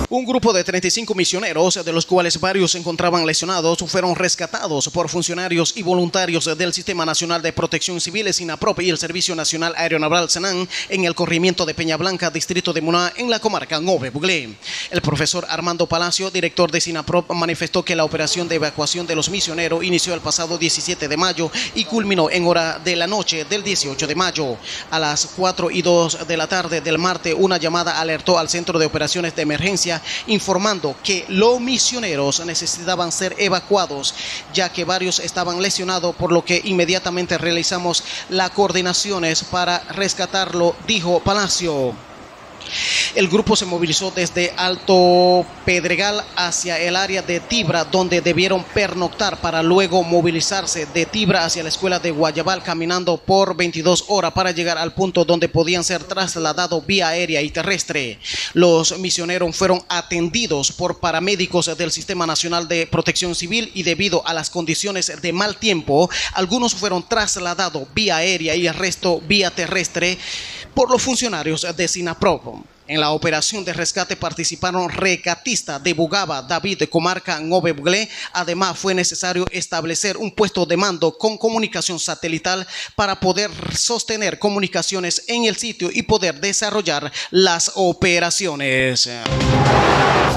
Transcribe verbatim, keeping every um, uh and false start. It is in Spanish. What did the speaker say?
Un grupo de treinta y cinco misioneros, de los cuales varios se encontraban lesionados, fueron rescatados por funcionarios y voluntarios del Sistema Nacional de Protección Civil, SINAPROP, y el Servicio Nacional Aeronaval SENAN en el corregimiento de Peña Blanca, distrito de Muná, en la comarca Ngove Buglé. El profesor Armando Palacio, director de SINAPROP, manifestó que la operación de evacuación de los misioneros inició el pasado diecisiete de mayo y culminó en hora de la noche del dieciocho de mayo. A las cuatro y dos de la tarde del martes, una llamada alertó al Centro de Operaciones de Emergencia informando que los misioneros necesitaban ser evacuados ya que varios estaban lesionados, por lo que inmediatamente realizamos las coordinaciones para rescatarlo, dijo Palacio. El grupo se movilizó desde Alto Pedregal hacia el área de Tibra, donde debieron pernoctar para luego movilizarse de Tibra hacia la escuela de Guayabal, caminando por veintidós horas para llegar al punto donde podían ser trasladados vía aérea y terrestre. Los misioneros fueron atendidos por paramédicos del Sistema Nacional de Protección Civil y debido a las condiciones de mal tiempo, algunos fueron trasladados vía aérea y el resto vía terrestre por los funcionarios de SINAPROP. En la operación de rescate participaron rescatistas de Bugaba, David, de comarca Ngove Buglé. Además, fue necesario establecer un puesto de mando con comunicación satelital para poder sostener comunicaciones en el sitio y poder desarrollar las operaciones.